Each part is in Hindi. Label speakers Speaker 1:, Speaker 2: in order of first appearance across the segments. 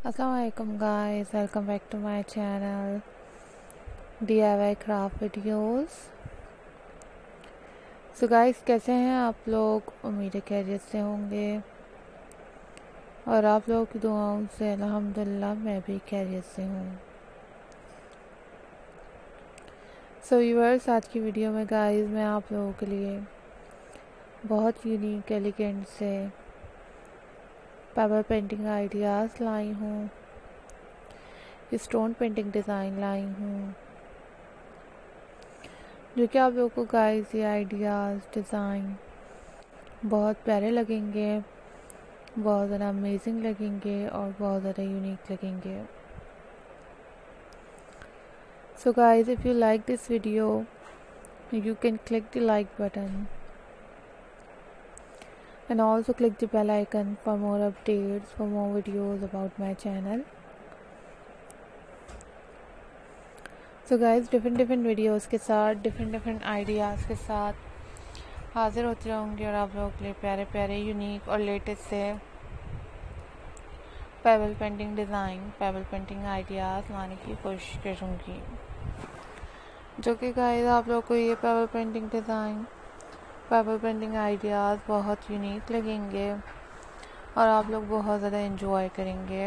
Speaker 1: Assalamualaikum guys, welcome back to my channel DIY craft videos। So guys, कैसे हैं आप लोग? उम्मीद है खैरियत से होंगे और आप लोगों की दुआओं से अल्हम्दुलिल्लाह मैं भी खैरियत से हूँ। सो व्यूअर्स, आज की वीडियो में गाइस मैं आप लोगों के लिए बहुत यूनिक एलिगेंट से पेपर पेंटिंग आइडियाज़ लाई हूँ, स्टोन पेंटिंग डिज़ाइन लाई हूँ, जो कि आप लोगों को गाइस ये आइडियाज़ डिज़ाइन बहुत प्यारे लगेंगे, बहुत ज़्यादा अमेजिंग लगेंगे और बहुत ज़्यादा यूनिक लगेंगे। So guys, if you like this video, you can click the like button and also click the bell icon for more updates, for more videos about my channel। So guys, different videos के साथ, different ideas के साथ हाजिर होती रहूँगी और आप लोगों के लिए प्यारे प्यारे यूनिक और लेटेस्ट से pebble painting design, pebble painting ideas लाने की कोशिश करूँगी, जो कि गाइस आप लोगों को ये pebble painting design, pebble painting ideas बहुत यूनिक लगेंगे और आप लोग बहुत ज़्यादा एंजॉय करेंगे।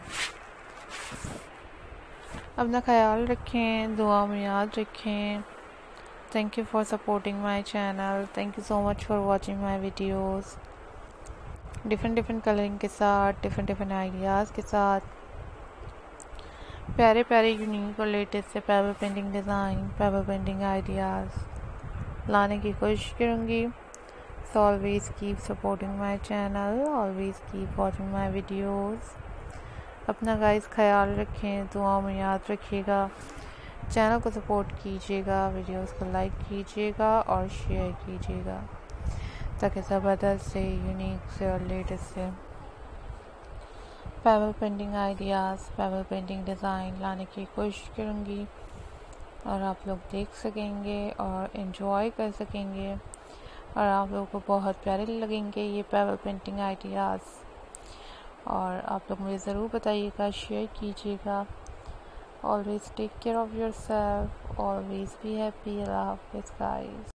Speaker 1: अपना ख्याल रखें, दुआ में याद रखें। Thank you for supporting my channel, thank you so much for watching my videos. Different colouring के साथ, डिफरेंट आइडियाज़ के साथ प्यारे प्यारे यूनिक और लेटेस्ट से pebble painting design, pebble painting ideas लाने की कोशिश करूँगी। So always keep supporting my channel, always keep watching my videos. अपना गाइस ख्याल रखें, दुआओं में याद रखिएगा, चैनल को सपोर्ट कीजिएगा, वीडियोस को लाइक कीजिएगा और शेयर कीजिएगा, ताकि ज़बरदस्त से, यूनिक से और लेटेस्ट से pebble painting ideas, pebble painting design लाने की कोशिश करूँगी और आप लोग देख सकेंगे और इन्जॉय कर सकेंगे और आप लोगों को बहुत प्यारे लगेंगे ये पेबल पेंटिंग आइडियाज़। और आप लोग मुझे ज़रूर बताइएगा, शेयर कीजिएगा। Always take care of yourself, always be happy. अल्लाह हाफ़िज़ गाइस।